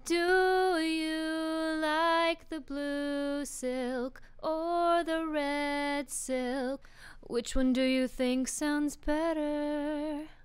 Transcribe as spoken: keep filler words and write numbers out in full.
Do you like the blue silk or the red silk? Which one do you think sounds better?